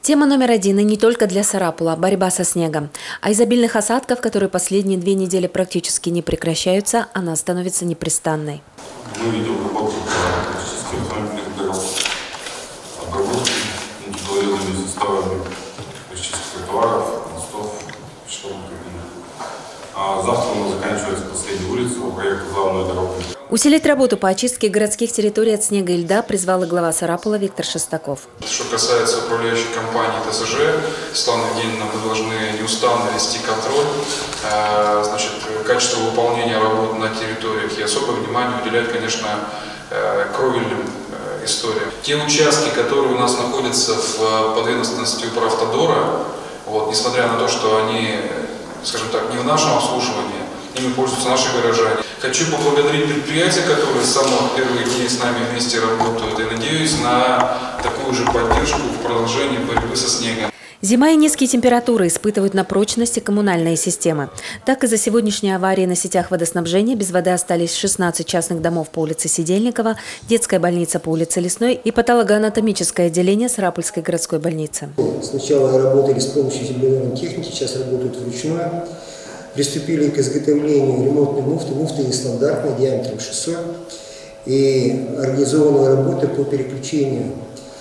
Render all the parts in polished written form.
Тема номер один, и не только для Сарапула – борьба со снегом. А из обильных осадков, которые последние 2 недели практически не прекращаются, она становится непрестанной. Мы ведем работу по системе обработки антиполиодными составами чистых товаров, мостов, пешеходных тропинок. А завтра у нас заканчивается последняя улица по проекту «Главная дорога». Усилить работу по очистке городских территорий от снега и льда призвал и глава Сарапула Виктор Шестаков. Что касается управляющей компании ТСЖ, Светлана Евгеньевна, мы должны неустанно вести контроль, качество выполнения работ на территориях и особое внимание уделять, конечно, кровельным историям. Те участки, которые у нас находятся в подведомственности Укравтодора, несмотря на то, что они, скажем так, не в нашем обслуживании, ими пользуются наши горожане. Хочу поблагодарить предприятия, которые с самых первых дней с нами вместе работают, и надеюсь на такую же поддержку в продолжении борьбы со снегом. Зима и низкие температуры испытывают на прочности коммунальные системы. Так, из-за сегодняшней аварии на сетях водоснабжения без воды остались 16 частных домов по улице Сидельникова, детская больница по улице Лесной и патологоанатомическое отделение Сарапульской городской больницы. Сначала работали с помощью земляной техники, сейчас работают вручную. Приступили к изготовлению ремонтной муфты. Муфта нестандартная, диаметром 600. И организована работа по переключению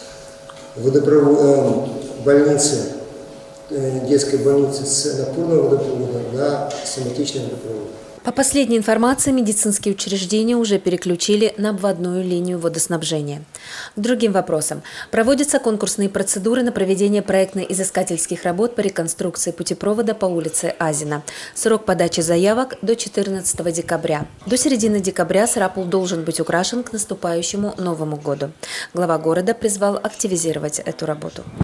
больницы, детской больницы с напорного водопровода на самотечный водопровод. По последней информации, медицинские учреждения уже переключили на обводную линию водоснабжения. К другим вопросам. Проводятся конкурсные процедуры на проведение проектно-изыскательских работ по реконструкции путепровода по улице Азина. Срок подачи заявок до 14 декабря. До середины декабря Сарапул должен быть украшен к наступающему Новому году. Глава города призвал активизировать эту работу.